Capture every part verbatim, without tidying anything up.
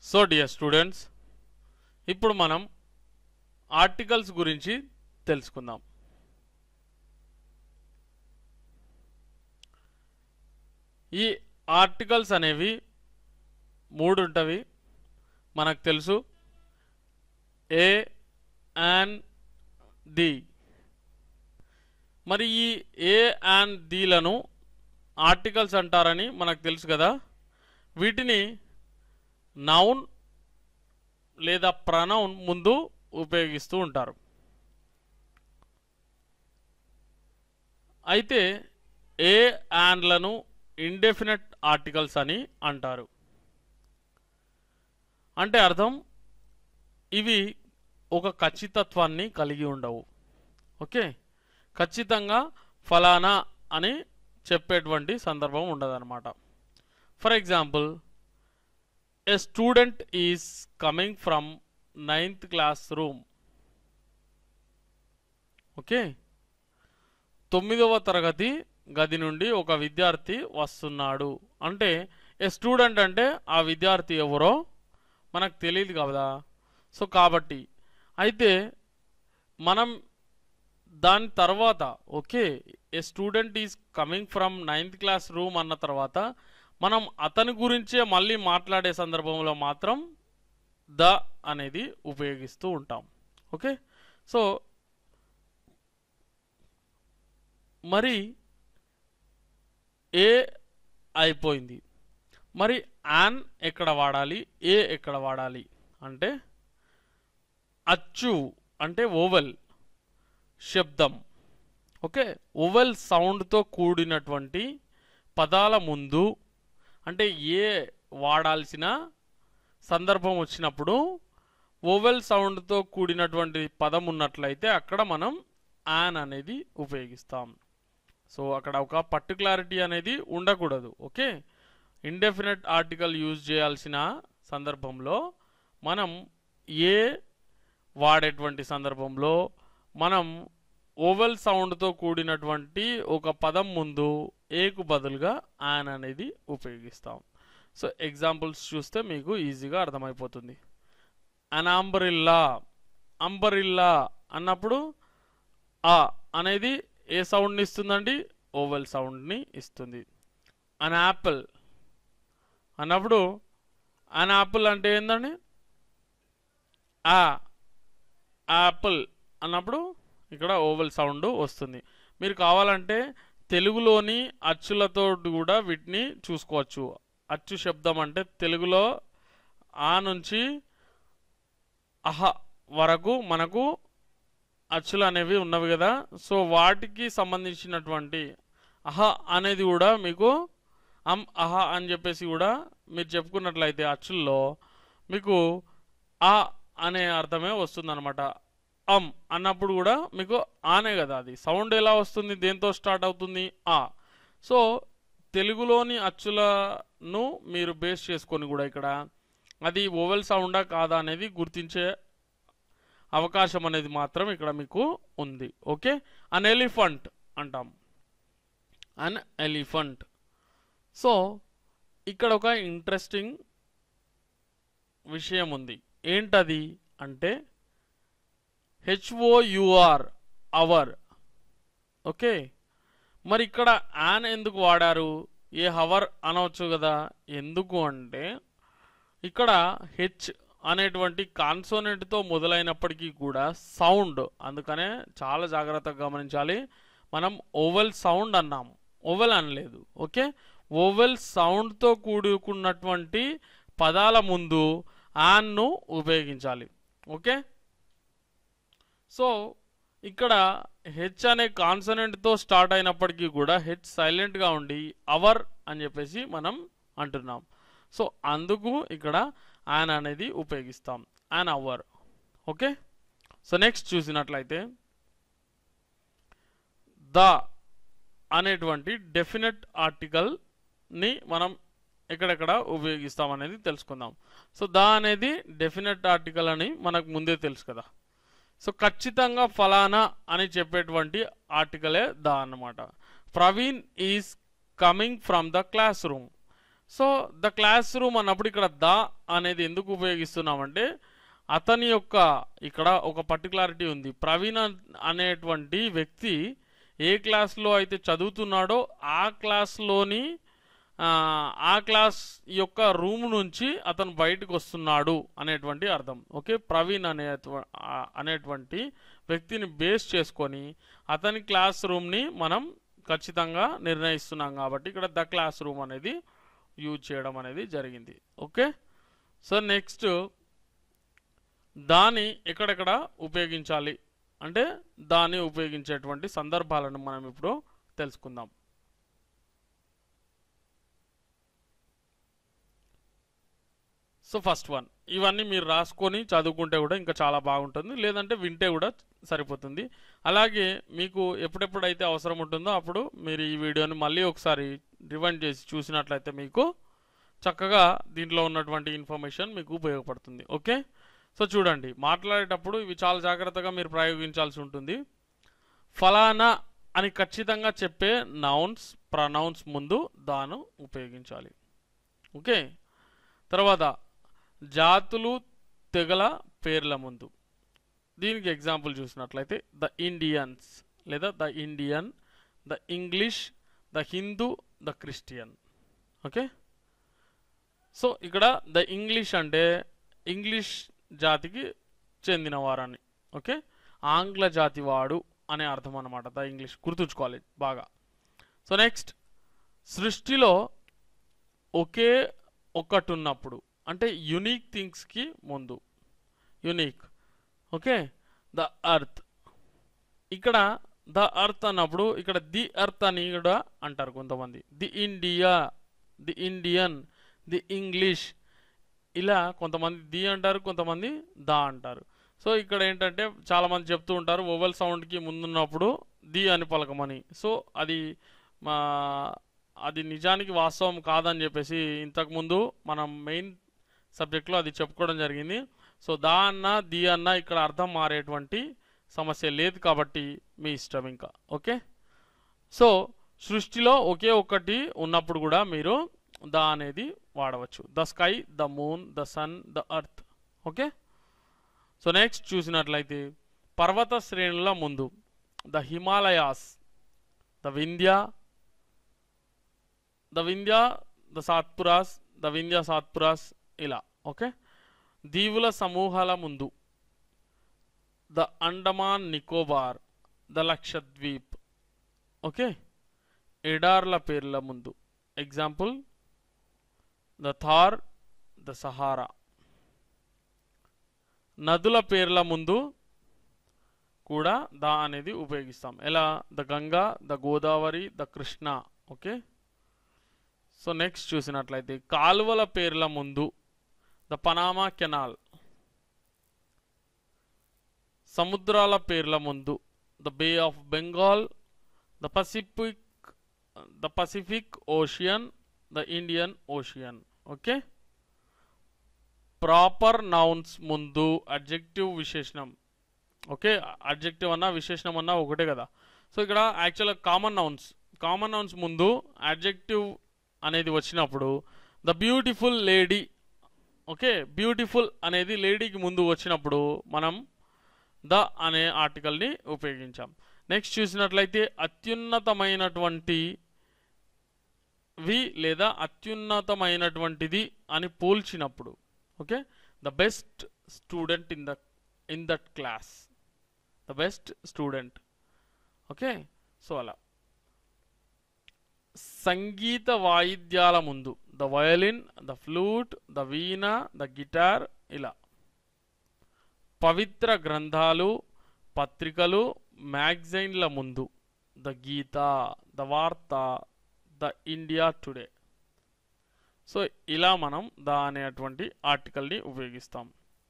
So dear students, ఇప్పుడు మనం articles గురించి తెలుసుకుందాం. ఈ ఆర్టికల్స్ అనేవి మూడు ఉంటవి, మనకు తెలుసు. A and the. మరి ఈ ఏ అండ్ దీలను ఆర్టికల్స్ అంటారని మనకు తెలుసు కదా. వీటిని నౌన్ లేదా ప్రనౌన్ ముందు ఉపయోగిస్తూ ఉంటారు. అయితే ఏ అండ్లను ఇండెఫినెట్ ఆర్టికల్స్ అని అంటారు. అంటే అర్థం, ఇవి ఒక ఖచ్చితత్వాన్ని కలిగి ఉండవు. ఓకే, ఖచ్చితంగా ఫలానా అని చెప్పేటువంటి సందర్భం ఉండదన్నమాట. For example, a student is coming from ninth classroom. Okay, తొమ్మిదవ తరగతి గది నుండి ఒక విద్యార్థి వస్తున్నాడు. అంటే ఏ స్టూడెంట్ అంటే ఆ విద్యార్థి ఎవరో మనకు తెలియదు కదా. సో కాబట్టి అయితే మనం దాని తర్వాత okay a student is coming from ninth classroom అన్న తర్వాత మనం అతని గురించే మళ్ళీ మాట్లాడే సందర్భంలో మాత్రం ద అనేది ఉపయోగిస్తూ ఉంటాం. ఓకే, సో మరి ఏ అయిపోయింది, మరి యాన్ ఎక్కడ వాడాలి, ఏ ఎక్కడ వాడాలి అంటే అచ్చు అంటే ఓవెల్ శబ్దం. ఓకే, ఓవెల్ సౌండ్తో కూడినటువంటి పదాల ముందు అంటే ఏ వాడాల్సిన సందర్భం వచ్చినప్పుడు ఓవెల్ సౌండ్తో కూడినటువంటి పదం ఉన్నట్లయితే అక్కడ మనం యాన్ అనేది ఉపయోగిస్తాం. సో అక్కడ ఒక పర్టికులారిటీ అనేది ఉండకూడదు. ఓకే, ఇండెఫినెట్ ఆర్టికల్ యూజ్ చేయాల్సిన సందర్భంలో మనం ఏ వాడేటువంటి సందర్భంలో మనం ఓవెల్ సౌండ్తో కూడినటువంటి ఒక పదం ముందు ఏకు బదులుగా యాన్ అనేది ఉపయోగిస్తాం. సో ఎగ్జాంపుల్స్ చూస్తే మీకు ఈజీగా అర్థమైపోతుంది. అన్ అంబ్రిల్లా, అంబరిల్లా అన్నప్పుడు ఆ అనేది ఏ సౌండ్ని ఇస్తుందండి, ఓవెల్ సౌండ్ని ఇస్తుంది. అన్ యాపిల్ అన్నప్పుడు అన్ యాపిల్ అంటే ఏందండి, ఆ యాపిల్ అన్నప్పుడు ఇక్కడ ఓవెల్ సౌండ్ వస్తుంది. మీరు కావాలంటే తెలుగులోని అచ్చులతో కూడా వీటిని చూసుకోవచ్చు. అచ్చు శబ్దం అంటే తెలుగులో ఆ నుంచి అహ వరకు మనకు అచ్చులు అనేవి ఉన్నవి కదా. సో వాటికి సంబంధించినటువంటి అహ అనేది కూడా మీకు అమ్ అహ అని చెప్పేసి కూడా మీరు చెప్పుకున్నట్లయితే అచ్చుల్లో మీకు ఆ అనే అర్థమే వస్తుందన్నమాట. అమ్ అన్నప్పుడు కూడా మీకు ఆనే కదా, అది సౌండ్ ఎలా వస్తుంది, దేంతో స్టార్ట్ అవుతుంది, ఆ. సో తెలుగులోని అచ్చులను మీరు బేస్ చేసుకొని కూడా ఇక్కడ అది ఓవెల్ సౌండా కాదా అనేది గుర్తించే అవకాశం అనేది మాత్రం ఇక్కడ మీకు ఉంది. ఓకే, అన్ ఎలిఫెంట్ అంటాం, అన్ ఎలిఫెంట్. సో ఇక్కడ ఒక ఇంట్రెస్టింగ్ విషయం ఉంది. ఏంటది అంటే హెచ్ఓయుఆర్ అవర్. ఓకే, మరి ఇక్కడ యాన్ ఎందుకు వాడారు, ఏ హవర్ అనవచ్చు కదా. ఎందుకు అంటే ఇక్కడ హెచ్ అనేటువంటి కాన్సోనెంట్తో మొదలైనప్పటికీ కూడా సౌండ్, అందుకనే చాలా జాగ్రత్తగా గమనించాలి. మనం ఓవెల్ సౌండ్ అన్నాం, ఓవెల్ అనలేదు. ఓకే, ఓవెల్ సౌండ్తో కూడుకున్నటువంటి పదాల ముందు యాన్ను ఉపయోగించాలి. ఓకే, సో ఇక్కడ హెచ్ అనే కాన్సనెంట్తో స్టార్ట్ అయినప్పటికీ కూడా హెచ్ సైలెంట్గా ఉండి అవర్ అని చెప్పేసి మనం అంటున్నాం. సో అందుకు ఇక్కడ యాన్ అనేది ఉపయోగిస్తాం, an hour. Okay, so next చూసినట్లయితే ద అనేటువంటి డెఫినెట్ ఆర్టికల్ని మనం ఎక్కడెక్కడ ఉపయోగిస్తాం అనేది తెలుసుకుందాం. సో ద అనేది డెఫినెట్ ఆర్టికల్ అని మనకు ముందే తెలుసు కదా. సో ఖచ్చితంగా ఫలానా అని చెప్పేటువంటి ఆర్టికలే ద అన్నమాట. Praveen is coming from the classroom. So the classroom అన్నప్పుడు ఇక్కడ ద అనేది ఎందుకు ఉపయోగిస్తున్నామంటే అతని యొక్క ఇక్కడ ఒక పర్టికులారిటీ ఉంది. ప్రవీణ్ అనేటువంటి వ్యక్తి ఏ క్లాస్లో అయితే చదువుతున్నాడో ఆ క్లాస్లోని ఆ క్లాస్ యొక్క రూమ్ నుంచి అతను బయటకు వస్తున్నాడు అనేటువంటి అర్థం. ఓకే, ప్రవీణ్ అనే అనేటువంటి వ్యక్తిని బేస్ చేసుకొని అతని క్లాస్ రూమ్ని మనం ఖచ్చితంగా నిర్ణయిస్తున్నాం కాబట్టి ఇక్కడ ద క్లాస్ రూమ్ అనేది యూజ్ చేయడం అనేది జరిగింది. ఓకే, సో నెక్స్ట్ దాన్ని ఎక్కడెక్కడ ఉపయోగించాలి అంటే దాన్ని ఉపయోగించేటువంటి సందర్భాలను మనం ఇప్పుడు తెలుసుకుందాం. సో ఫస్ట్ వన్, ఇవన్నీ మీరు రాసుకొని చదువుకుంటే కూడా ఇంకా చాలా బాగుంటుంది, లేదంటే వింటే కూడా సరిపోతుంది. అలాగే మీకు ఎప్పుడెప్పుడైతే అవసరం ఉంటుందో అప్పుడు మీరు ఈ వీడియోని మళ్ళీ ఒకసారి రివైండ్ చేసి చూసినట్లయితే మీకు చక్కగా దీంట్లో ఉన్నటువంటి ఇన్ఫర్మేషన్ మీకు ఉపయోగపడుతుంది. ఓకే, సో చూడండి, మాట్లాడేటప్పుడు ఇవి చాలా జాగ్రత్తగా మీరు ప్రయోగించాల్సి ఉంటుంది. ఫలానా అని ఖచ్చితంగా చెప్పే నౌన్స్ ప్రనౌన్స్ ముందు దాను ఉపయోగించాలి. ఓకే, తర్వాత జాతులు తెగల పేర్ల ముందు, దీనికి ఎగ్జాంపుల్ చూసినట్లయితే ద ఇండియన్స్ లేదా the Indian, the English, the Hindu, the Christian. Okay, so ఇక్కడ ద ఇంగ్లీష్ అంటే ఇంగ్లీష్ జాతికి చెందినవారని. ఓకే, ఆంగ్ల జాతి వాడు అనే అర్థం అన్నమాట ద ఇంగ్లీష్, గుర్తుంచుకోవాలి బాగా. సో నెక్స్ట్, సృష్టిలో ఒకే ఒకటి ఉన్నప్పుడు అంటే యునిక్ థింగ్స్కి ముందు యునిక్. ఓకే, ద అర్త్, ఇక్కడ ద అర్త్ అన్నప్పుడు ఇక్కడ ది అర్త్ అని కూడా అంటారు కొంతమంది. The India, the Indian, the English, ఇలా కొంతమంది ది అంటారు, కొంతమంది దా అంటారు. సో ఇక్కడ ఏంటంటే చాలామంది చెప్తూ ఉంటారు వోవెల్ సౌండ్కి ముందున్నప్పుడు ది అని పలకమని. సో అది మా అది నిజానికి వాస్తవం కాదని చెప్పేసి ఇంతకుముందు మనం మెయిన్ సబ్జెక్ట్లో అది చెప్పుకోవడం జరిగింది. సో దా అన్న ది అన్న ఇక్కడ అర్థం మారేటువంటి సమస్య లేదు కాబట్టి మీ ఇష్టం ఇంకా. ఓకే, సో సృష్టిలో ఒకే ఒక్కటి ఉన్నప్పుడు కూడా మీరు ద అనేది వాడవచ్చు. The sky, the moon, the sun, the earth. Okay, so next చూసినట్లయితే పర్వత శ్రేణుల ముందు the Himalayas, the Vindhya, the Vindhya, the Satpuras, the Vindhya Satpuras, ఇలా. ఓకే, దీవుల సమూహాల ముందు the Andaman Nicobar, the Lakshadweep. Okay, ఎడార్ల పేర్ల ముందు example the Thar, the Sahara. నదుల పేర్ల ముందు కూడా ద అనేది ఉపయోగిస్తాం. ఎలా? The Ganga, the Godavari, the Krishna. Okay, so next చూసినట్లయితే కాలువల పేర్ల ముందు ద పనామా కెనాల్. సముద్రాల పేర్ల ముందు the bay of Bengal, the Pacific, the Pacific Ocean, the Indian Ocean. Okay, proper nouns ముందు అడ్జెక్టివ్ విశేషణం. ఓకే, అడ్జెక్టివ్ అన్నా విశేషణం అన్నా ఒకటే కదా. సో ఇక్కడ యాక్చువల్గా కామన్ నౌన్స్ కామన్ నౌన్స్ ముందు అడ్జెక్టివ్ అనేది వచ్చినప్పుడు the beautiful lady. Okay, beautiful అనేది లేడీకి ముందు వచ్చినప్పుడు మనం ద అనే ఆర్టికల్ని ఉపయోగించాం. నెక్స్ట్ చూసినట్లయితే అత్యున్నతమైనటువంటి వి లేదా అత్యున్నతమైనటువంటిది అని పోల్చినప్పుడు. Okay, the best student in the in that class, the best student. Okay, so అలా సంగీత వాయిద్యాల ముందు the violin, the flute, the veena, the guitar, ఇలా. పవిత్ర గ్రంథాలు, పత్రికలు, మ్యాగజైన్ల ముందు the Gita, the Vaartha, the India Today. So ఇలా మనం ద అనేటువంటి ఆర్టికల్ని ఉపయోగిస్తాం.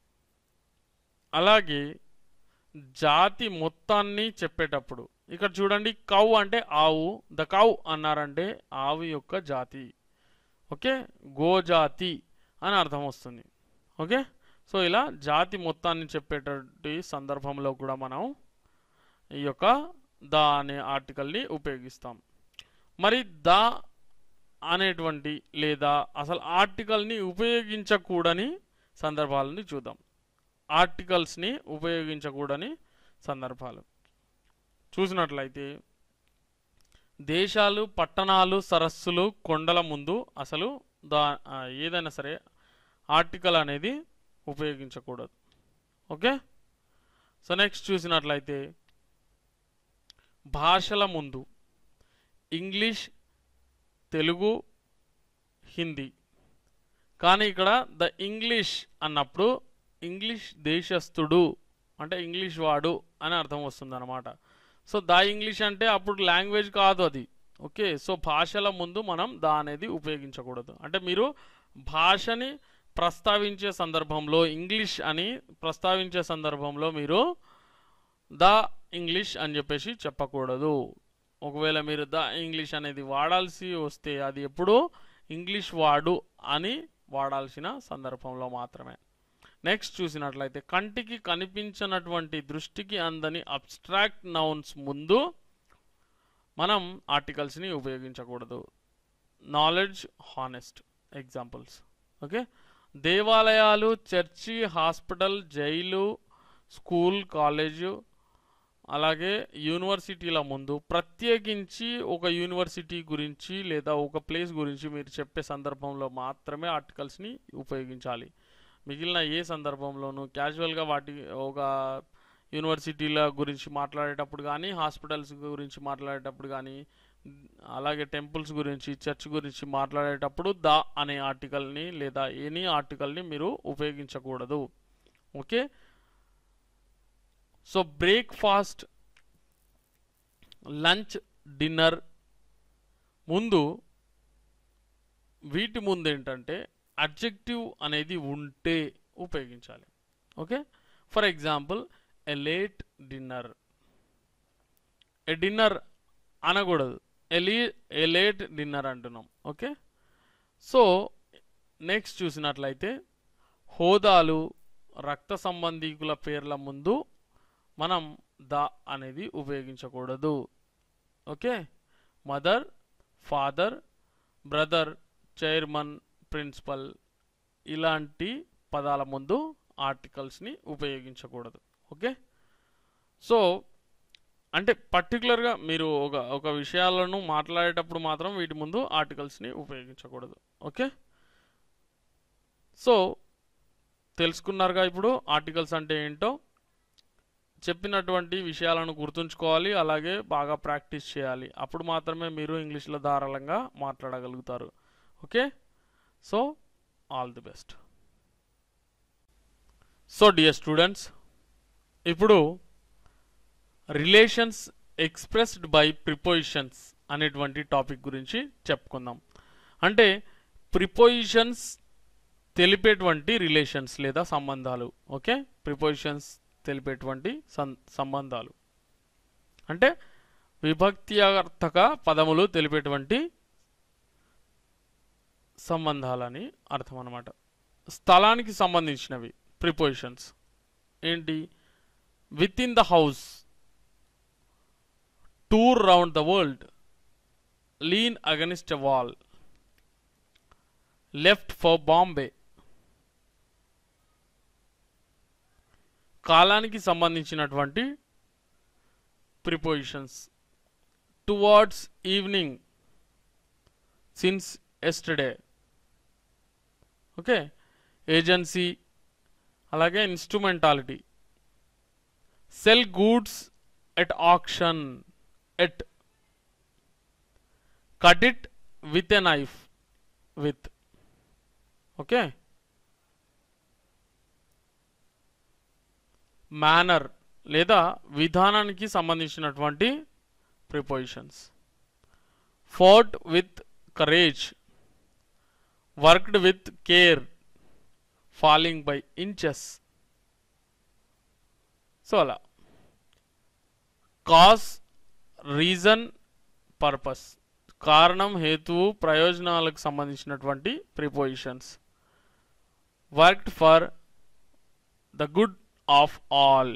అలాగే జాతి మొత్తాన్ని చెప్పేటప్పుడు ఇక్కడ చూడండి, కౌ అంటే ఆవు, ద కౌ అన్నారంటే ఆవు యొక్క జాతి. ఓకే, గోజాతి అని అర్థం వస్తుంది. ఓకే, సో ఇలా జాతి మొత్తాన్ని చెప్పేటటువంటి సందర్భంలో కూడా మనం ఈ యొక్క ద అనే ఆర్టికల్ని ఉపయోగిస్తాం. మరి ద అనేటువంటి లేదా అసలు ఆర్టికల్ని ఉపయోగించకూడని సందర్భాలని చూద్దాం. ఆర్టికల్స్ని ఉపయోగించకూడని సందర్భాలు చూసినట్లయితే, దేశాలు, పట్టణాలు, సరస్సులు, కొండల ముందు అసలు దా ఏదైనా సరే ఆర్టికల్ అనేది ఉపయోగించకూడదు. ఓకే. సో నెక్స్ట్ చూసినట్లయితే, భాషల ముందు ఇంగ్లీష్, తెలుగు, హిందీ. కానీ ఇక్కడ ద ఇంగ్లీష్ అన్నప్పుడు ఇంగ్లీష్ దేశస్థుడు అంటే ఇంగ్లీష్ వాడు అని అర్థం వస్తుంది అన్నమాట. సో ద ఇంగ్లీష్ అంటే అప్పుడు లాంగ్వేజ్ కాదు అది. ఓకే. సో భాషల ముందు మనం ద అనేది ఉపయోగించకూడదు. అంటే మీరు భాషని ప్రస్తావించే సందర్భంలో, ఇంగ్లీష్ అని ప్రస్తావించే సందర్భంలో మీరు ద ఇంగ్లీష్ అని చెప్పేసి చెప్పకూడదు. ఒకవేళ మీరు ద ఇంగ్లీష్ అనేది వాడాల్సి వస్తే అది ఎప్పుడు ఇంగ్లీష్ వాడు అని వాడాల్సిన సందర్భంలో మాత్రమే. నెక్స్ట్ చూసినట్లయితే, కంటికి కనిపించినటువంటి, దృష్టికి అందని అబ్స్ట్రాక్ట్ నౌన్స్ ముందు మనం ఆర్టికల్స్ని ఉపయోగించకూడదు. Knowledge, honest examples. ఓకే. దేవాలయాలు, church, hospital, jail, school, college, అలాగే యూనివర్సిటీల ముందు, ప్రత్యేకించి ఒక యూనివర్సిటీ గురించి లేదా ఒక ప్లేస్ గురించి మీరు చెప్పే సందర్భంలో మాత్రమే ఆర్టికల్స్ని ఉపయోగించాలి. మిగిలిన ఏ సందర్భంలోనూ క్యాజువల్గా వాటి ఒక యూనివర్సిటీల గురించి మాట్లాడేటప్పుడు కానీ, హాస్పిటల్స్ గురించి మాట్లాడేటప్పుడు కానీ, అలాగే టెంపుల్స్ గురించి, చర్చ్ గురించి మాట్లాడేటప్పుడు ద అనే ఆర్టికల్ని లేదా ఎనీ ఆర్టికల్ని మీరు ఉపయోగించకూడదు. Okay. So breakfast, lunch, dinner ముందు, వీటి ముందు ఏంటంటే అడ్జెక్టివ్ అనేది ఉంటే ఉపయోగించాలి. Okay. For example, a late dinner. A dinner అనకూడదు, ఎలీ ఏ లేట్ డిన్నర్ అంటున్నాం. ఓకే. సో నెక్స్ట్ చూసినట్లయితే, హోదాలు, రక్త సంబంధీకుల పేర్ల ముందు మనం ద అనేది ఉపయోగించకూడదు. Okay. Mother, father, brother, chairman, principal ఇలాంటి పదాల ముందు ఆర్టికల్స్ని ఉపయోగించకూడదు. ఓకే. సో అంటే పర్టికులర్గా మీరు ఒక ఒక విషయాలను మాట్లాడేటప్పుడు మాత్రం వీటి ముందు ఆర్టికల్స్ని ఉపయోగించకూడదు. ఓకే. సో తెలుసుకున్నారుగా ఇప్పుడు ఆర్టికల్స్ అంటే ఏంటో. చెప్పినటువంటి విషయాలను గుర్తుంచుకోవాలి, అలాగే బాగా ప్రాక్టీస్ చేయాలి. అప్పుడు మాత్రమే మీరు ఇంగ్లీష్లో ధారాళంగా మాట్లాడగలుగుతారు. Okay. So all the best. So dear students, ఇప్పుడు రిలేషన్స్ ఎక్స్ప్రెస్డ్ బై ప్రిపోజిషన్స్ అనేటువంటి టాపిక్ గురించి చెప్పుకుందాం. అంటే ప్రిపోజిషన్స్ తెలిపేటువంటి రిలేషన్స్ లేదా సంబంధాలు. ఓకే. ప్రిపోజిషన్స్ తెలిపేటువంటి సంబంధాలు అంటే విభక్త్యార్థక పదములు తెలిపేటువంటి సంబంధాలని అర్థం అన్నమాట. స్థలానికి సంబంధించినవి ప్రిపోజిషన్స్ ఏంటి? Within the house, tour round the world, lean against a wall, left for Bombay. కాలానికి సంబంధించినటువంటి prepositions towards evening, since yesterday. Okay. Agency, అలాగే instrumentality. Sell goods at auction, at. Cut it with a knife, with. Okay. Manner లేదా విధానానికి సంబంధించినటువంటి prepositions. Fought with courage, worked with care, falling by inches. So అలా. Cause, reason, purpose. కారణం, హేతువు, ప్రయోజనాలకు సంబంధించినటువంటి prepositions. Worked for the good of all,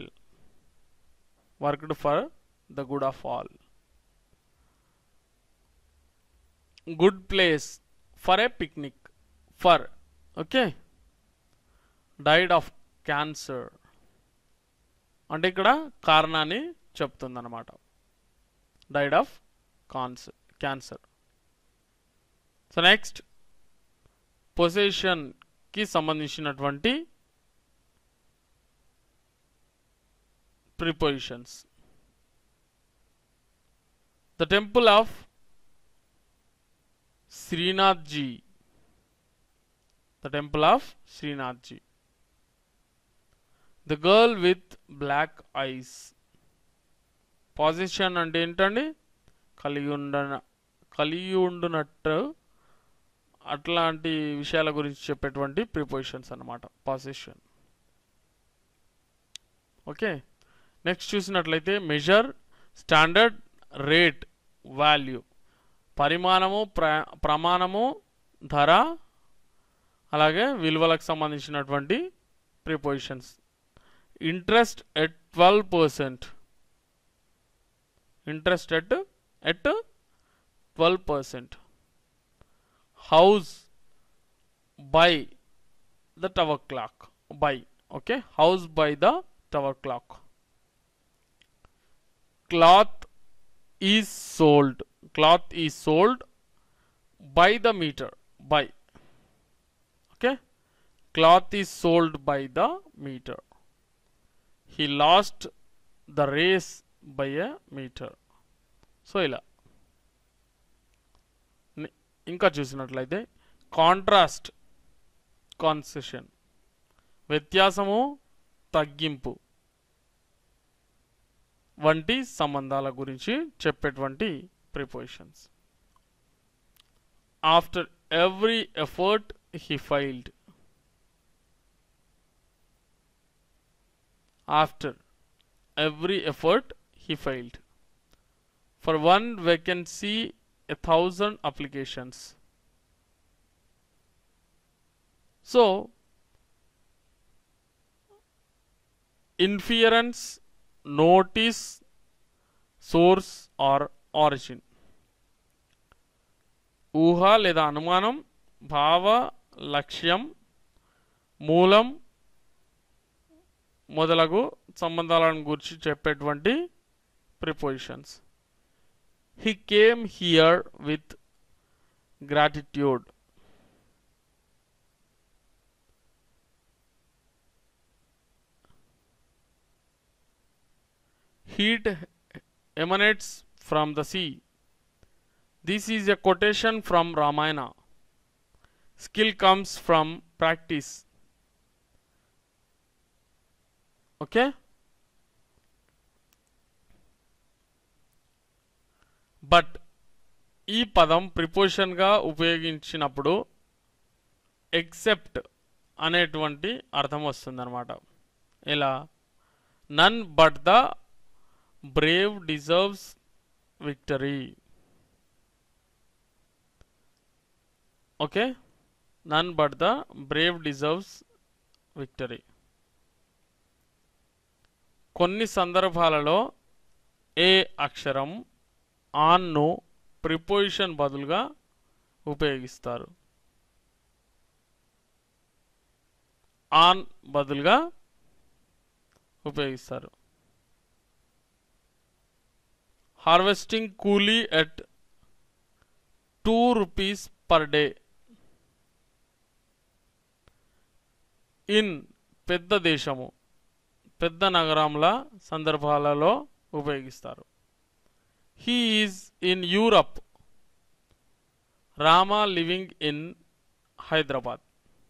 worked for the good of all. Good place for a picnic for okay died of cancer అంటే ఇక్కడ కారణాన్ని చెప్తుందన్నమాట died of cancer cancer so next పొజిషన్కి సంబంధించినటువంటి prepositions the temple of Shrinath ji the temple of Shrinath ji the girl with black eyes position అంటే ఏంటండి కలిగి ఉండ కలిగి ఉండునట్టు అట్లాంటి విషయాల గురించి చెప్పేటువంటి ప్రిపోజిషన్స్ అన్నమాట పొజిషన్ ఓకే నెక్స్ట్ చూసినట్లయితే మెజర్ స్టాండర్డ్ రేట్ వాల్యూ పరిమాణము ప్ర ప్రమాణము ధర అలాగే విలువలకు సంబంధించినటువంటి prepositions interest at twelve percent interest at at twelve percent house by the tower clock by okay house by the tower clock cloth is sold cloth is sold by the meter by okay cloth is sold by the meter he lost the race by a meter so ఇలా ఇంకా చూసినట్లయితే contrast concession వ్యత్యాసము తగ్గింపు వంటి సంబంధాల గురించి చెప్పేటువంటి prepositions after every effort he failed after every effort he failed for one vacancy a thousand applications so inference notice source or origin ఊహ లేదా అనుమానం భావ లక్ష్యం మూలం మొదలగు సంబంధాలను గురించి చెప్పేటువంటి prepositions he came here with gratitude heat emanates from the sea this is a quotation from Ramayana skill comes from practice okay but ఈ పదం ప్రిపోజిషన్గా ఉపయోగించినప్పుడు ఎక్సెప్ట్ అనేటువంటి అర్థం వస్తుందన్నమాట ఎలా none but the brave deserves victory okay none but the brave deserves victory కొన్ని సందర్భాలలో ఏ అక్షరం ఆన్ను ప్రిపోజిషన్ బదులుగా ఉపయోగిస్తారు ఆన్ బదులుగా ఉపయోగిస్తారు harvesting coolie at two rupees per day in పెద్ద దేశము పెద్ద నగరంల సందర్భాలలో ఉపయోగిస్తారు he is in Europe Rama living in Hyderabad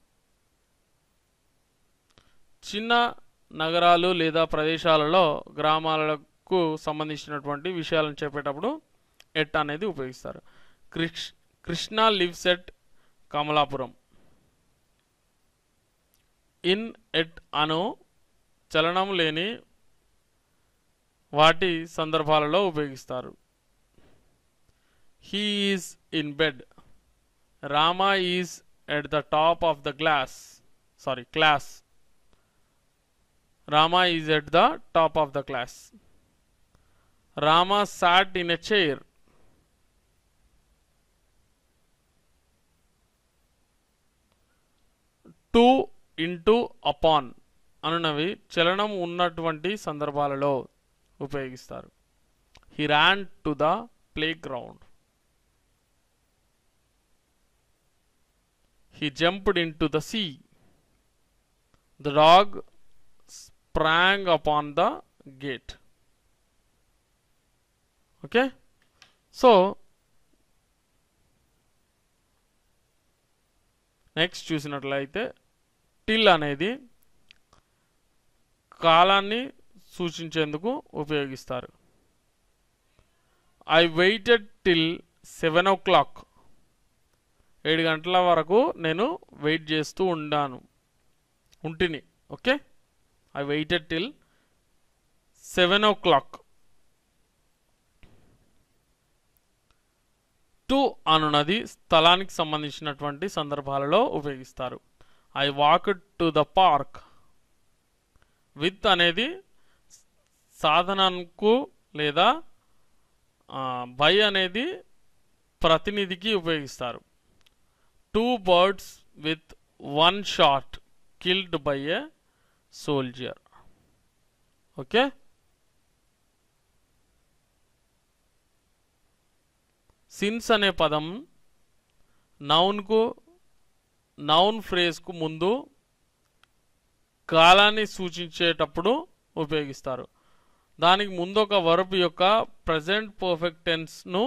చిన్న నగరాలు లేదా ప్రదేశాలలో గ్రామాలకు సంబంధించినటువంటి విషయాలను చెప్పేటప్పుడు ఎట్ అనేది ఉపయోగిస్తారు కృష్ Krishna lives at Kamalapuram in at అను చలనం లేని వాటి సందర్భాలలో ఉపయోగిస్తారు he is in bed Rama is at the top of the glass sorry class Rama is at the top of the class. Rama sat in a chair. To into upon అనునవి చలనం ఉన్నటువంటి సందర్భాలలో ఉపయోగిస్తారు. He ran to the playground. He jumped into the sea. The dog sprang upon the gate. Okay, so next చూసినట్లయితే till అనేది కాలాన్ని సూచించేందుకు ఉపయోగిస్తారు. I waited till seven o'clock. ఏడు గంటల వరకు నేను వెయిట్ చేస్తూ ఉండాను ఉంటిని. Okay, I waited till seven o'clock. To అనున్నది స్థలానికి సంబంధించినటువంటి సందర్భాలలో ఉపయోగిస్తారు. I walked to the park. With అనేది సాధనంకు లేదా బై అనేది ప్రతినిధికి ఉపయోగిస్తారు. Two birds with one shot killed by a soldier. Okay, since అనే పదం నౌన్కు నౌన్ ఫ్రేజ్కు ముందు కాలాన్ని సూచించేటప్పుడు ఉపయోగిస్తారు. దానికి ముందు ఒక వర్బ్ యొక్క ప్రజెంట్ పర్ఫెక్ట్ టెన్స్ను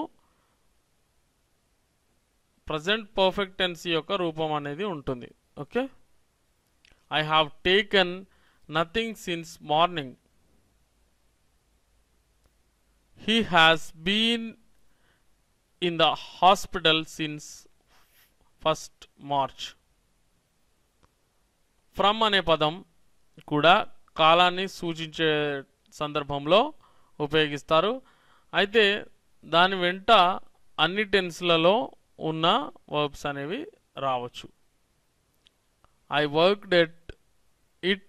ప్రజెంట్ పర్ఫెక్ట్ టెన్స్ యొక్క రూపం అనేది ఉంటుంది. Okay, I have taken nothing since morning. He has been in the hospital since first March. From అనే పదం కూడా కాలాన్ని సూచించే సందర్భంలో ఉపయోగిస్తారు. అయితే దాని వెంట అన్ని టెన్స్లలో ఉన్న వర్బ్స్ అనేవి రావచ్చు. I worked at it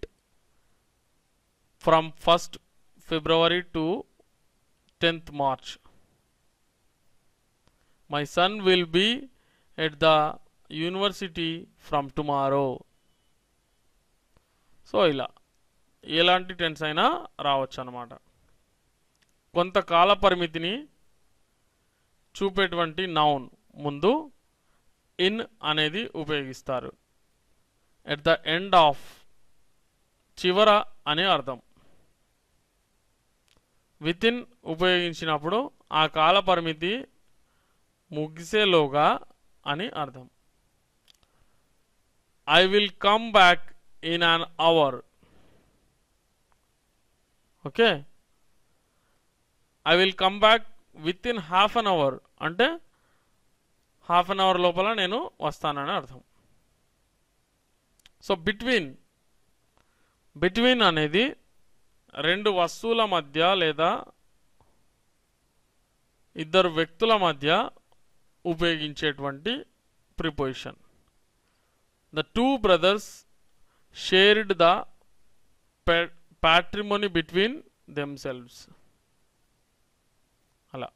from first February to tenth March. My son will be at the university from tomorrow. So ఇలా ఎలాంటి టెన్స్ అయినా రావచ్చు అన్నమాట. కొంతకాల పరిమితిని చూపేటువంటి నౌన్ ముందు ఇన్ అనేది ఉపయోగిస్తారు. ఎట్ ద ఎండ్ ఆఫ్ చివర అనే అర్థం. విత్ ఇన్ ఉపయోగించినప్పుడు ఆ కాల పరిమితి ముగిసేలోగా అని అర్థం. I will come back in an hour. Okay, I will come back within half an hour అంటే హాఫ్ అన్ అవర్ లోపల నేను వస్తానని అర్థం. సో బిట్వీన్ బిట్వీన్ అనేది రెండు వస్తువుల మధ్య లేదా ఇద్దరు వ్యక్తుల మధ్య ఉపయోగించేటువంటి preposition. The two brothers shared the patrimony between themselves. అలా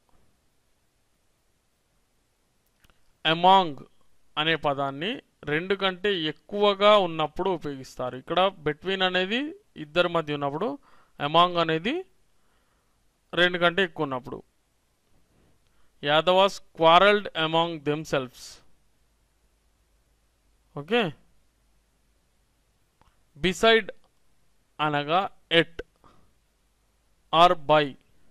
అమాంగ్ అనే పదాన్ని రెండు కంటే ఎక్కువగా ఉన్నప్పుడు ఉపయోగిస్తారు. ఇక్కడ బిట్వీన్ అనేది ఇద్దరి మధ్య ఉన్నప్పుడు, అమాంగ్ అనేది రెండు కంటే ఎక్కువ ఉన్నప్పుడు. Yadavas quarrelled among themselves. Okay, beside అనగా at or by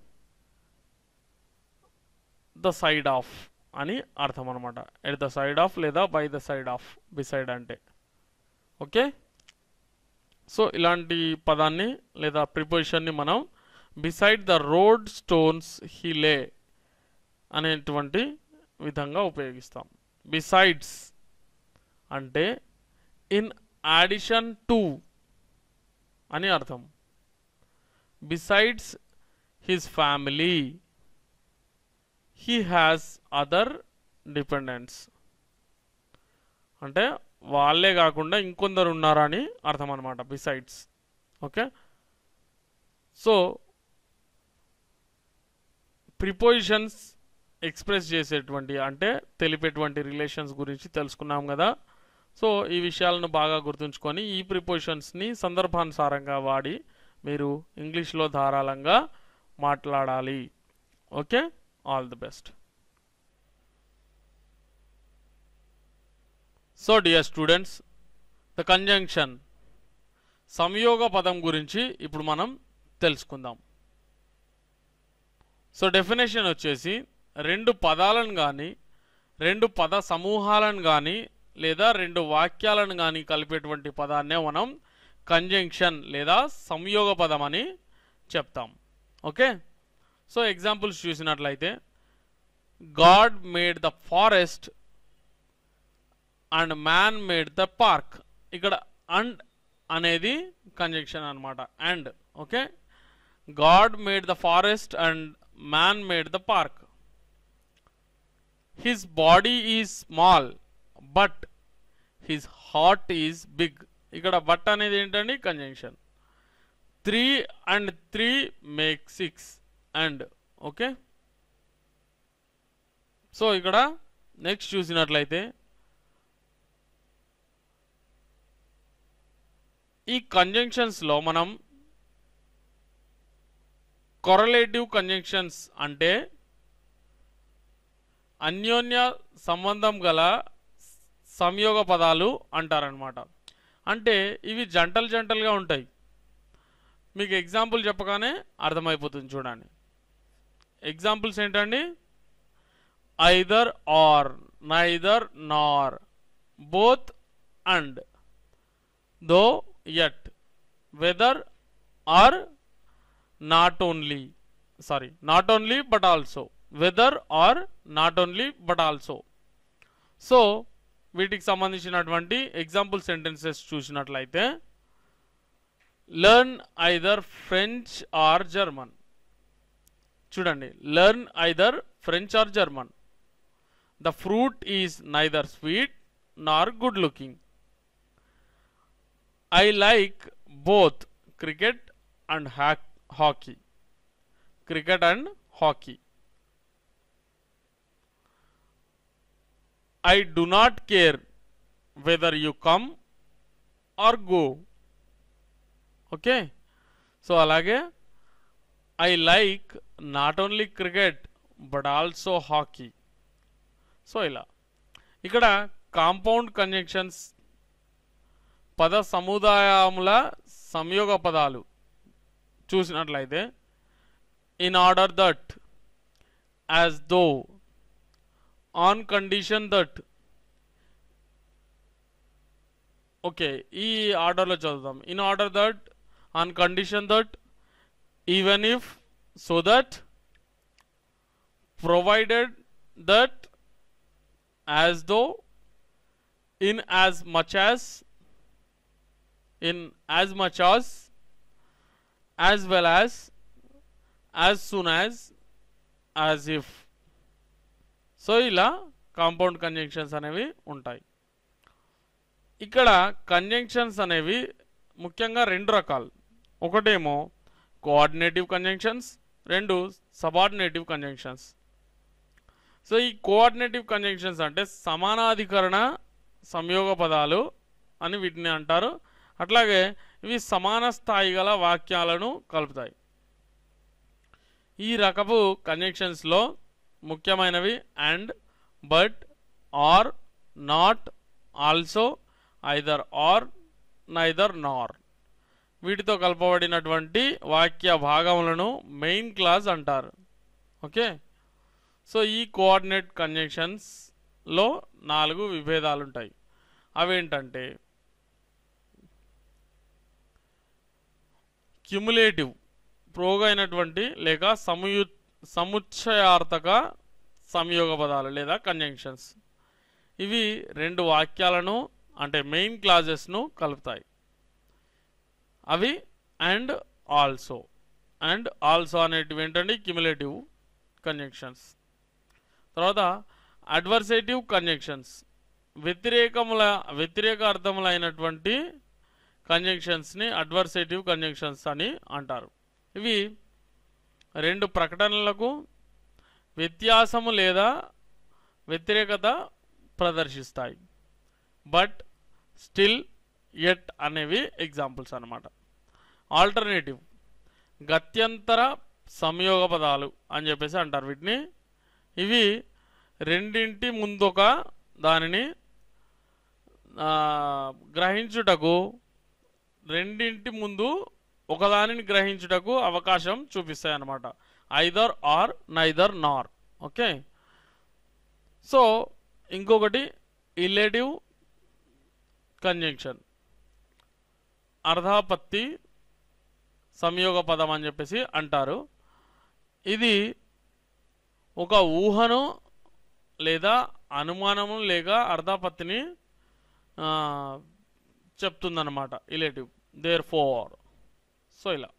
the side of అని అర్థం అనమాట. ఎట్ ద సైడ్ ఆఫ్ లేదా by the side of, beside అంటే. ఓకే, సో ఇలాంటి పదాన్ని లేదా ప్రిపోజిషన్ని మనం beside the road stones he lay అనేటువంటి విధంగా ఉపయోగిస్తాం. బిసైడ్స్ అంటే ఇన్ అడిషన్ టు అని అర్థం. Besides his family he has other dependents అంటే వాళ్ళే కాకుండా ఇంకొందరు ఉన్నారని అర్థం అనమాట besides. Okay, so prepositions express చేసేటువంటి అంటే తెలిపేటువంటి రిలేషన్స్ గురించి తెలుసుకున్నాం కదా. సో ఈ విషయాలను బాగా గుర్తుంచుకొని ఈ ప్రిపోజిషన్స్ని సందర్భానుసారంగా వాడి మీరు ఇంగ్లీష్లో ధారాళంగా మాట్లాడాలి. Okay, all the best. So dear students, the conjunction సంయోగ పదం గురించి ఇప్పుడు మనం తెలుసుకుందాం. సో డెఫినేషన్ వచ్చేసి రెండు పదాలను కానీ రెండు పద సమూహాలను కానీ లేదా రెండు వాక్యాలను కానీ కలిపేటువంటి పదాన్నే మనం కంజంక్షన్ లేదా సంయోగ పదం అని చెప్తాం. ఓకే, సో ఎగ్జాంపుల్స్ చూసినట్లయితే God made the forest and man made the park. ఇక్కడ అండ్ అనేది కంజంక్షన్ అనమాట. And okay, God made the forest and man made the park. His body is small but his heart is big. ఇక్కడ but అనేది ఏంటండి conjunction. Three and three make six and. Okay, so ఇక్కడ next చూసినట్లయితే ఈ కంజంక్షన్స్లో మనం కొరలేటివ్ conjunctions అంటే అన్యోన్య సంబంధం గల సంయోగ పదాలు అంటారనమాట. అంటే ఇవి జంటలు జంటలుగా ఉంటాయి. మీకు ఎగ్జాంపుల్ చెప్పగానే అర్థమైపోతుంది చూడండి. ఎగ్జాంపుల్స్ ఏంటండి? Either or, neither nor, both and, though yet, whether or not only, sorry not only but also, whether or not only but also. So వీటికి సంబంధించినటువంటి ఎగ్జాంపుల్ సెంటెన్సెస్ చూసినట్లయితే learn either French or German. చూడండి, learn either French or German. The fruit is neither sweet nor good looking. I like both cricket and hockey. Cricket and hockey. I do not care whether you come or go. Okay, so alage I like not only cricket but also hockey. So ila ikkada compound conjunctions పద సముదాయముల సంయోగ పదాలు చూసినట్లయితే in order that, as though, on condition that. Okay, ఈ ఆర్డర్లో చదువుదాం. In order that, on condition that, even if, so that, provided that, as though, in as much as, in as much as, as well as, as soon as, as if. So ఇలా compound conjunctions అనేవి ఉంటాయి. ఇక్కడ conjunctions అనేవి ముఖ్యంగా రెండు రకాలు. ఒకటేమో coordinative conjunctions, రెండు సబార్డినేటివ్ కంజంక్షన్స్. సో ఈ కోఆర్డినేటివ్ కంజంక్షన్స్ అంటే సమానాధికరణ సంయోగ పదాలు అని వీటిని అంటారు. అట్లాగే ఇవి సమాన స్థాయి గల వాక్యాలను కలుపుతాయి. ఈ రకపు కంజంక్షన్స్లో ముఖ్యమైనవి and, but, or, not, also, either or, neither nor. వీటితో కలపబడినటువంటి వాక్య భాగములను మెయిన్ క్లాజ్ అంటారు. ఓకే, సో ఈ కోఆర్డినేట్ కంజంక్షన్స్లో నాలుగు విభేదాలు ఉంటాయి. అవేంటంటే క్యుములేటివ్, ప్రోగైనటువంటి లేక సమయు సముచ్చయార్థక సంయోగ పదాలు లేదా కంజంక్షన్స్. ఇవి రెండు వాక్యాలను అంటే మెయిన్ క్లాజెస్ను కలుపుతాయి. అవి అండ్, ఆల్సో. అండ్, ఆల్సో అనేటివి ఏంటంటే క్యుములేటివ్ కంజంక్షన్స్. తర్వాత అడ్వర్సేటివ్ కంజంక్షన్స్, వ్యతిరేకముల వ్యతిరేక అర్థములైనటువంటి కంజంక్షన్స్ని అడ్వర్సేటివ్ కంజంక్షన్స్ అని అంటారు. ఇవి రెండు ప్రకటనలకు వ్యత్యాసము లేదా వ్యతిరేకత ప్రదర్శిస్తాయి. బట్ స్టిల్, ఎట్ అనేవి ఎగ్జాంపుల్స్ అన్నమాట. ఆల్టర్నేటివ్ గత్యంతర సంయోగ పదాలు అని చెప్పేసి అంటారు వీటిని. ఇవి రెండింటి ముందొక దానిని గ్రహించుటకు రెండింటి ముందు ఒకదానిని గ్రహించుటకు అవకాశం చూపిస్తాయి అన్నమాట. Either or, neither nor. Okay. So ఇంకొకటి ఇలేటివ్ కంజంక్షన్, అర్ధాపత్తి సంయోగ పదం అని చెప్పేసి అంటారు. ఇది ఒక ఊహను లేదా అనుమానము లేక అర్ధాపత్తిని చెప్తుందన్నమాట ఇలేటివ్. There fore. సో ఇలా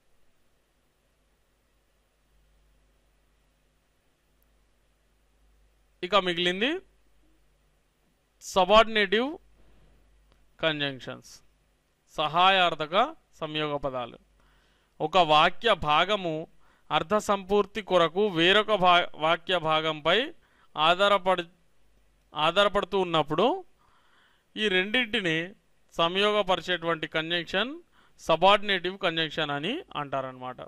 ఇక మిగిలింది సబార్డినేటివ్ కంజంక్షన్స్, సహాయార్థక సంయోగ పదాలు. ఒక వాక్య భాగము అర్థ సంపూర్తి కొరకు వేరొక భా వాక్య భాగంపై ఆధారపడి ఆధారపడుతూ ఉన్నప్పుడు ఈ రెండింటిని సంయోగపరిచేటువంటి కంజంక్షన్ సబార్డినేటివ్ కంజంక్షన్ అని అంటారనమాట.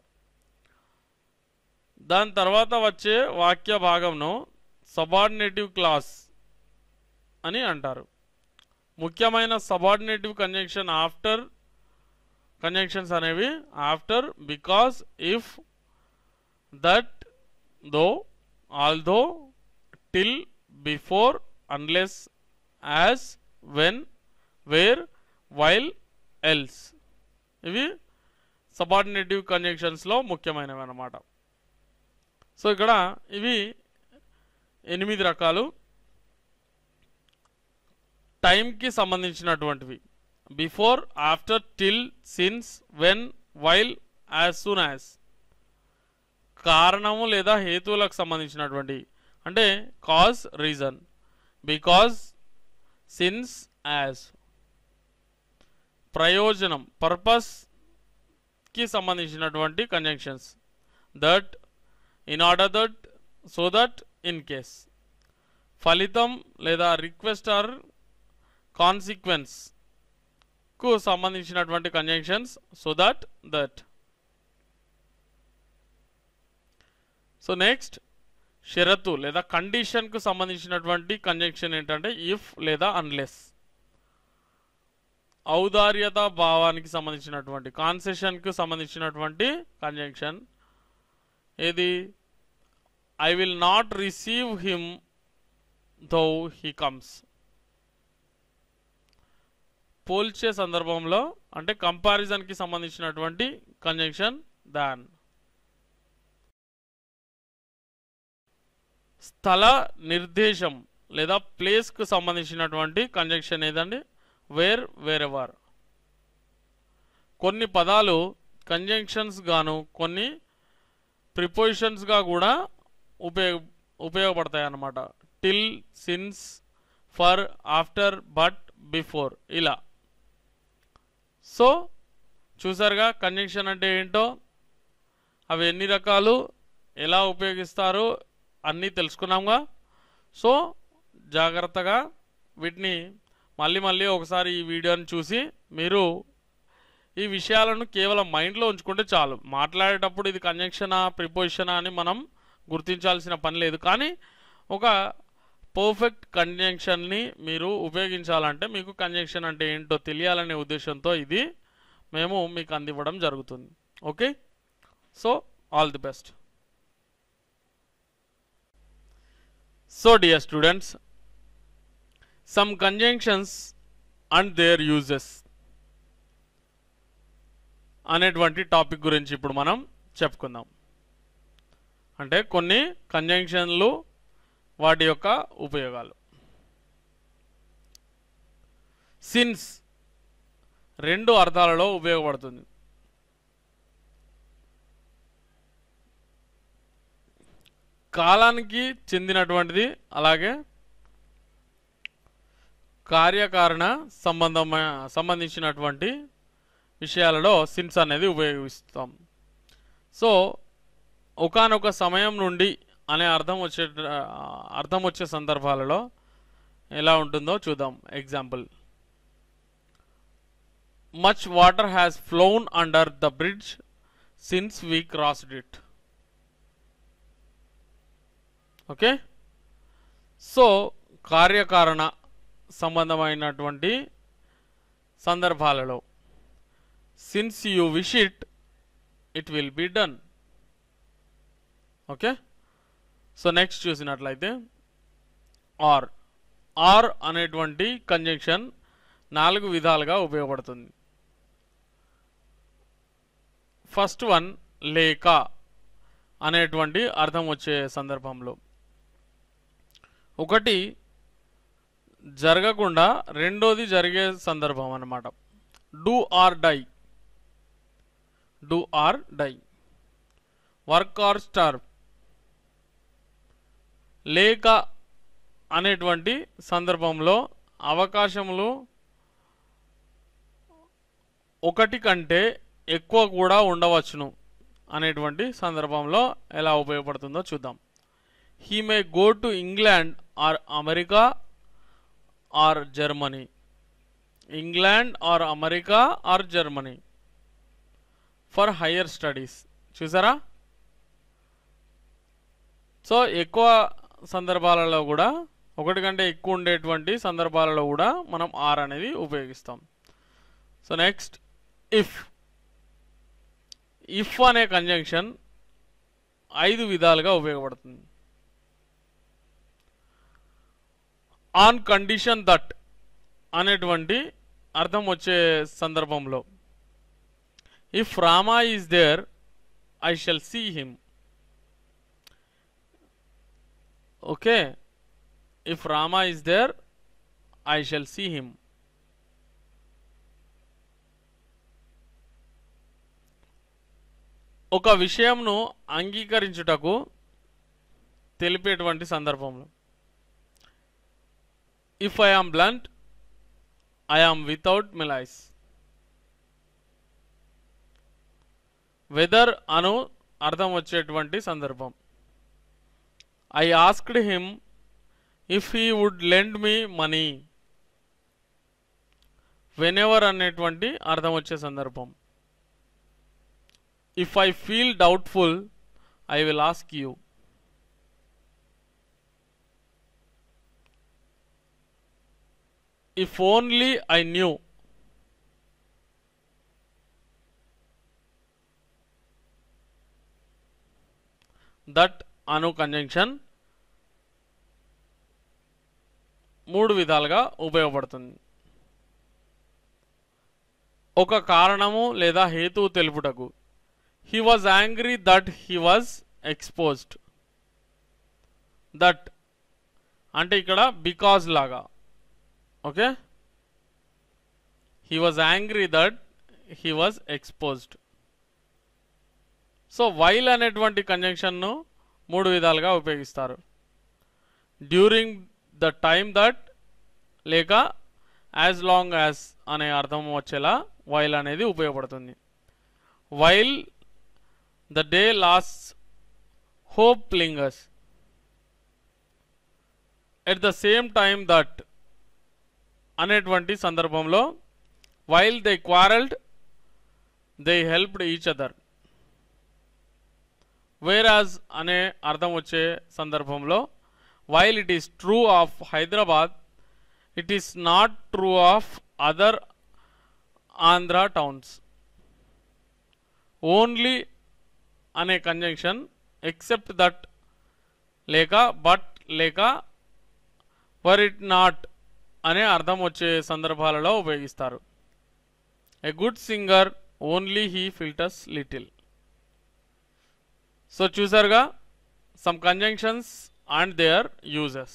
దాని తర్వాత వచ్చే వాక్య భాగంను సబార్డినేటివ్ క్లాస్ అని అంటారు. ముఖ్యమైన సబార్డినేటివ్ కంజంక్షన్ ఆఫ్టర్ కంజంక్షన్స్ అనేవి after, because, if, that, though, although, till, before, unless, as, when, where, while, else. ఇవి సబార్డినేటివ్ కంజంక్షన్స్లో ముఖ్యమైనవి అన్నమాట. సో ఇక్కడ ఇవి ఎనిమిది రకాలు. టైంకి సంబంధించినటువంటివి before, after, till, since, when, while, as soon as. కారణము లేదా హేతువులకు సంబంధించినటువంటి అంటే cause, reason, because, since, as. ప్రయోజనం పర్పస్ కి సంబంధించినటువంటి conjunctions that, in order that, so that, in case. ఫలితం లేదా రిక్వెస్ట్ ఆర్ కాన్సిక్వెన్స్ కు సంబంధించినటువంటి conjunctions so that, that. So next షరతు లేదా కండిషన్కు సంబంధించినటువంటి కంజంక్షన్ ఏంటంటే ఇఫ్ లేదా అన్లెస్. ఔదార్యత భావానికి సంబంధించినటువంటి కాన్సెషన్కు సంబంధించినటువంటి కంజంక్షన్ ఏది? I will not receive him though he comes. పోల్చే సందర్భంలో అంటే కంపారిజన్కి సంబంధించినటువంటి కంజంక్షన్ దాన్. స్థల నిర్దేశం లేదా ప్లేస్కు సంబంధించినటువంటి కంజంక్షన్ ఏదండి? Where, wherever. కొన్ని పదాలు కంజంక్షన్స్ గాను కొన్ని ప్రిపోజిషన్స్గా కూడా ఉపయోగ ఉపయోగపడతాయి అన్నమాట. Till, since, for, after, but, before ఇలా. సో చూసారుగా కంజంక్షన్ అంటే ఏంటో, అవి ఎన్ని రకాలు, ఎలా ఉపయోగిస్తారు అన్నీ తెలుసుకున్నాంగా. సో జాగ్రత్తగా వీటిని మళ్ళీ మళ్ళీ ఒకసారి ఈ వీడియోని చూసి మీరు ఈ విషయాలను కేవలం మైండ్లో ఉంచుకుంటే చాలు. మాట్లాడేటప్పుడు ఇది కంజంక్షనా ప్రిపోజిషనా అని మనం గుర్తించాల్సిన పని లేదు. కానీ ఒక పర్ఫెక్ట్ కంజంక్షన్ని మీరు ఉపయోగించాలంటే మీకు కంజంక్షన్ అంటే ఏంటో తెలియాలనే ఉద్దేశంతో ఇది మేము మీకు అందివ్వడం జరుగుతుంది. Okay. So all the best. So dear students, some conjunctions and their uses అనేటువంటి టాపిక్ గురించి ఇప్పుడు మనం చెప్పుకుందాం. అంటే కొన్ని కంజంక్షన్లు వాటి యొక్క ఉపయోగాలు. సిన్స్ రెండు అర్థాలలో ఉపయోగపడుతుంది. కాలానికి చెందినటువంటిది, అలాగే కార్యకారణ సంబంధం సంబంధించినటువంటి విషయాలలో సిన్స్ అనేది ఉపయోగిస్తాం. సో ఒకానొక సమయం నుండి అనే అర్థం వచ్చే అర్థం వచ్చే సందర్భాలలో ఎలా ఉంటుందో చూద్దాం. Example, much water has flown under the bridge since we crossed it. Okay, so కార్యకారణ సంబంధమైనటువంటి సందర్భాలలో since you wish it it will be done. Okay, so next చూసినట్లయితే ఆర్. ఆర్ అనేటువంటి కంజంక్షన్ నాలుగు విధాలుగా ఉపయోగపడుతుంది. ఫస్ట్ వన్ లేక అనేటువంటి అర్థం వచ్చే సందర్భంలో, ఒకటి జరగకుండా రెండోది జరిగే సందర్భం అన్నమాట. Do or die, do or die. Work or starve. లేక అనేటువంటి సందర్భంలో అవకాశములు ఒకటి కంటే ఎక్కువ కూడా ఉండవచ్చును అనేటువంటి సందర్భంలో ఎలా ఉపయోగపడుతుందో చూద్దాం. He may go to England or America or Germany. England or America or Germany for higher studies. చూసారా, సో ఎక్కువ సందర్భాలలో కూడా, ఒకటి కంటే ఎక్కువ ఉండేటువంటి సందర్భాలలో కూడా మనం ఆర్ అనేది ఉపయోగిస్తాం. So next if. ఇఫ్ అనే కంజంక్షన్ ఐదు విధాలుగా ఉపయోగపడుతుంది. ఆన్ కండిషన్ దట్ అనేటువంటి అర్థం వచ్చే సందర్భంలో, if Rama is there I shall see him. Okay, if Rama is there I shall see him. ఒక విషయంను అంగీకరించుటకు తెలిపేటువంటి సందర్భంలో, if I am blunt I am without malice. Whether అను అర్థం వచ్చేటువంటి సందర్భం, I asked him if he would lend me money. Whenever అనేటువంటి అర్థం వచ్చే సందర్భం, if I feel doubtful I will ask you. If only I knew. That అను conjunction మూడు విధాలుగా ఉపయోగపడుతుంది. ఒక కారణము లేదా హేతువు తెలుపుటకు, he was angry that he was exposed. That అంటే ఇక్కడ బికాజ్ లాగా. Okay, he was angry that he was exposed. So while అనేటువంటి కంజంక్షన్ను మూడు విధాలుగా ఉపయోగిస్తారు. డ్యూరింగ్ ద టైమ్ దట్, లేక యాజ్ లాంగ్ యాజ్ అనే అర్థం వచ్చేలా వైల్ అనేది ఉపయోగపడుతుంది. While the day last hope lingers. At the same time that అనేటువంటి సందర్భంలో, while they quarrelled they helped each other. Whereas అనే అర్థం వచ్చే సందర్భంలో, while it is true of Hyderabad it is not true of other Andhra towns. Only అనే conjunction except that లేక but లేక were it not అనే అర్థం వచ్చే సందర్భాలలో ఉపయోగిస్తారు. A good singer only he filters little. So చూసారుగా some conjunctions and their uses.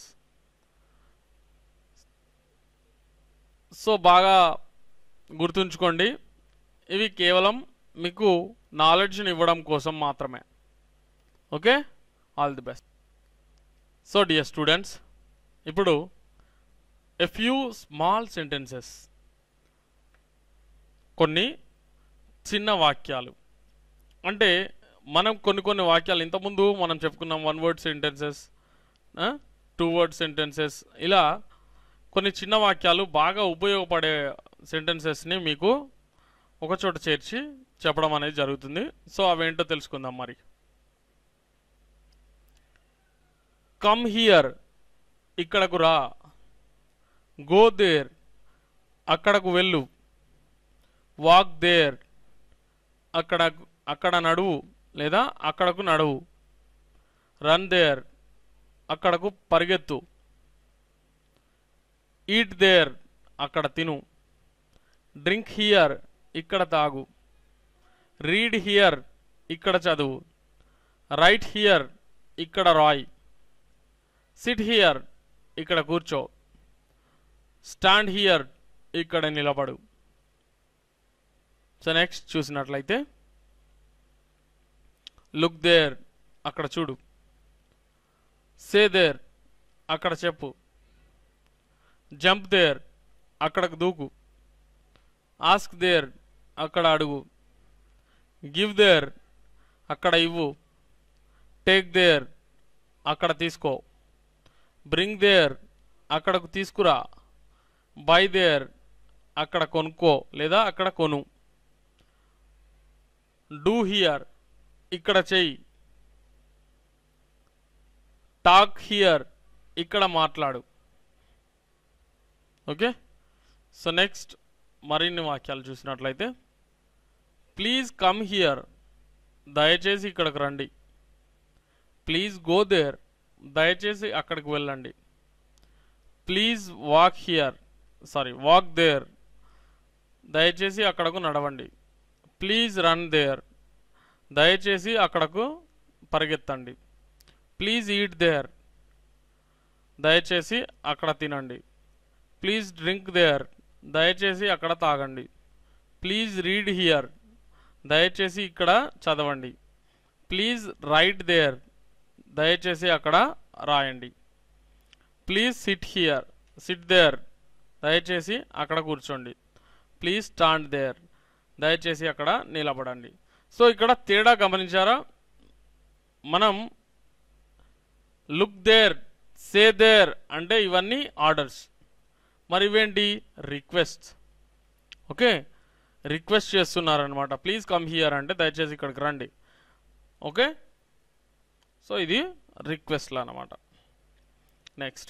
So బాగా గుర్తుంచుకోండి, ఇవి కేవలం మీకు నాలెడ్జ్ని ఇవ్వడం కోసం మాత్రమే. Okay, all the best. So dear students, ఇప్పుడు ఎ ఫ్యూ స్మాల్ సెంటెన్సెస్, కొన్ని చిన్న వాక్యాలు. అంటే మనం కొన్ని కొన్ని వాక్యాలు ఇంతకుముందు మనం చెప్పుకున్నాం, one word sentences, two word sentences, ఇలా కొన్ని చిన్న వాక్యాలు బాగా ఉపయోగపడే సెంటెన్సెస్ని మీకు ఒక చోట చేర్చి చెప్పడం అనేది జరుగుతుంది. సో అవేంటో తెలుసుకుందాం. మరి కమ్ హియర్ ఇక్కడకు రా, గో దేర్ అక్కడకు వెళ్ళు, వాక్ దేర్ అక్కడ అక్కడ నడువు లేదా అక్కడకు నడువు, రన్ దేర్ అక్కడకు పరిగెత్తు, ఈట్ దేర్ అక్కడ తిను, డ్రింక్ హియర్ ఇక్కడ తాగు, రీడ్ హియర్ ఇక్కడ చదువు, రైట్ హియర్ ఇక్కడ రాయ్, సిట్ హియర్ ఇక్కడ కూర్చో, స్టాండ్ హియర్ ఇక్కడ నిలబడు. సో నెక్స్ట్ చూసినట్లయితే లుక్ దేర్ అక్కడ చూడు, సే దేర్ అక్కడ చెప్పు, జంప్ దేర్ అక్కడకు దూకు, ఆస్క్ దేర్ అక్కడ అడుగు, గివ్ దేర్ అక్కడ ఇవ్వు, టేక్ దేర్ అక్కడ తీసుకో, బ్రింగ్ దేర్ అక్కడకు తీసుకురా, బై దేర్ అక్కడ కొనుక్కో లేదా అక్కడ కొను, డూ హియర్ ఇక్కడ చెయ్యి, టాక్ హియర్ ఇక్కడ మాట్లాడు. ఓకే, సో నెక్స్ట్ మరిన్ని వాక్యాలు చూసినట్లయితే ప్లీజ్ కమ్ హియర్ దయచేసి ఇక్కడికి రండి, ప్లీజ్ గో దేర్ దయచేసి అక్కడికి వెళ్ళండి, please walk here sorry walk there దయచేసి అక్కడకు నడవండి, ప్లీజ్ రన్ దేర్ దయచేసి అక్కడకు పరిగెత్తండి, ప్లీజ్ ఈట్ దేర్ దయచేసి అక్కడ తినండి, ప్లీజ్ డ్రింక్ దేర్ దయచేసి అక్కడ తాగండి, ప్లీజ్ రీడ్ హియర్ దయచేసి ఇక్కడ చదవండి, ప్లీజ్ రైట్ దేర్ దయచేసి అక్కడ రాయండి, please sit here sit there దయచేసి అక్కడ కూర్చోండి, ప్లీజ్ స్టాండ్ దేర్ దయచేసి అక్కడ నిలబడండి. సో ఇక్కడ తేడా గమనించారా? మనం లుక్ దేర్, సే దేర్ అంటే ఇవన్నీ ఆర్డర్స్, మరి ఇవేంటి రిక్వెస్ట్. ఓకే, రిక్వెస్ట్ చేస్తున్నారనమాట. ప్లీజ్ కమ్ హియర్ అంటే దయచేసి ఇక్కడికి రండి. ఓకే, సో ఇది రిక్వెస్ట్లు అనమాట. నెక్స్ట్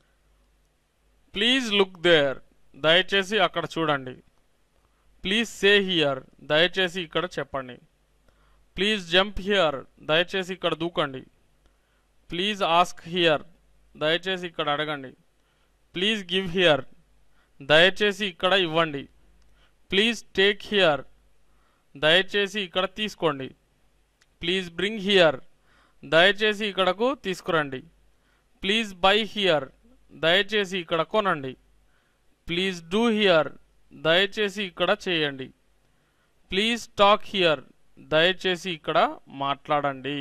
ప్లీజ్ లుక్ దేర్ దయచేసి అక్కడ చూడండి, ప్లీజ్ సే హియర్ దయచేసి ఇక్కడ చెప్పండి, ప్లీజ్ జంప్ హియర్ దయచేసి ఇక్కడ దూకండి, ప్లీజ్ ఆస్క్ హియర్ దయచేసి ఇక్కడ అడగండి, ప్లీజ్ గివ్ హియర్ దయచేసి ఇక్కడ ఇవ్వండి, ప్లీజ్ టేక్ హియర్ దయచేసి ఇక్కడ తీసుకోండి, ప్లీజ్ బ్రింగ్ హియర్ దయచేసి ఇక్కడకు తీసుకురండి, ప్లీజ్ బై హియర్ దయచేసి ఇక్కడ కొనండి, ప్లీజ్ డూ హియర్ దయచేసి ఇక్కడ చేయండి, ప్లీజ్ టాక్ హియర్ దయచేసి ఇక్కడ మాట్లాడండి.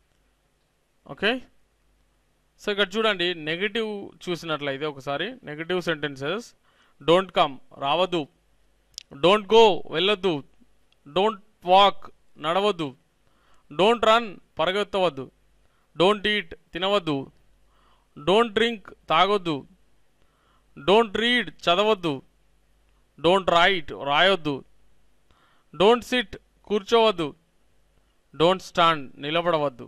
ఓకే, సో ఇక్కడ చూడండి నెగటివ్ చూసినట్లయితే ఒకసారి నెగటివ్ సెంటెన్సెస్, డోంట్ కమ్ రావద్దు, డోంట్ గో వెళ్ళొద్దు, డోంట్ వాక్ నడవద్దు, డోంట్ రన్ పరిగెత్తవద్దు, డోంట్ ఈట్ తినవద్దు, డోంట్ డ్రింక్ తాగొద్దు, డోంట్ రీడ్ చదవద్దు, డోంట్ రైట్ రాయొద్దు, డోంట్ సిట్ కూర్చోవద్దు, డోంట్ స్టాండ్ నిలబడవద్దు,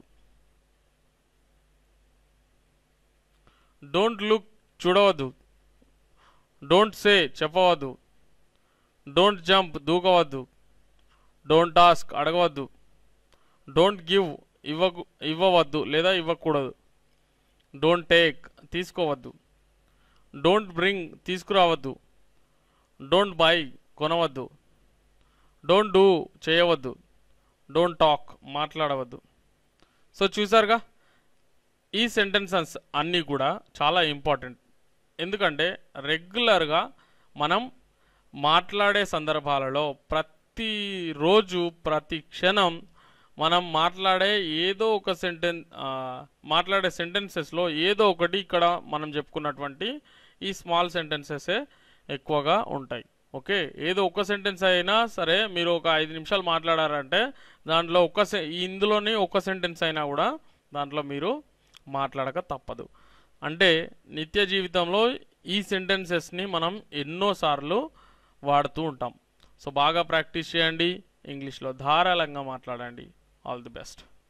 డోంట్ లుక్ చూడవద్దు, డోంట్ సే చెప్పవద్దు, డోంట్ జంప్ దూకవద్దు, డోంట్ ఆస్క్ అడగవద్దు, డోంట్ గివ్ ఇవ్వ ఇవ్వవద్దు లేదా ఇవ్వకూడదు, డోంట్ టేక్ తీసుకోవద్దు, డోంట్ బ్రింగ్ తీసుకురావద్దు, డోంట్ బై కొనవద్దు, డోంట్ డూ చేయవద్దు, డోంట్ టాక్ మాట్లాడవద్దు. సో చూసారుగా, ఈ సెంటెన్సెస్ అన్నీ కూడా చాలా ఇంపార్టెంట్. ఎందుకంటే రెగ్యులర్గా మనం మాట్లాడే సందర్భాలలో ప్రతిరోజు ప్రతి క్షణం మనం మాట్లాడే ఏదో ఒక సెంటెన్ మాట్లాడే సెంటెన్సెస్లో ఏదో ఒకటి ఇక్కడ మనం చెప్పుకున్నటువంటి ఈ స్మాల్ సెంటెన్సెసే ఎక్కువగా ఉంటాయి. ఓకే, ఏదో ఒక సెంటెన్స్ అయినా సరే మీరు ఒక ఐదు నిమిషాలు మాట్లాడారంటే దాంట్లో ఒక ఇందులోనే ఒక సెంటెన్స్ అయినా కూడా దాంట్లో మీరు మాట్లాడక తప్పదు. అంటే నిత్య జీవితంలో ఈ సెంటెన్సెస్ని మనం ఎన్నోసార్లు వాడుతూ ఉంటాం. సో బాగా ప్రాక్టీస్ చేయండి, ఇంగ్లీష్లో ధారాళంగా మాట్లాడండి. All the best.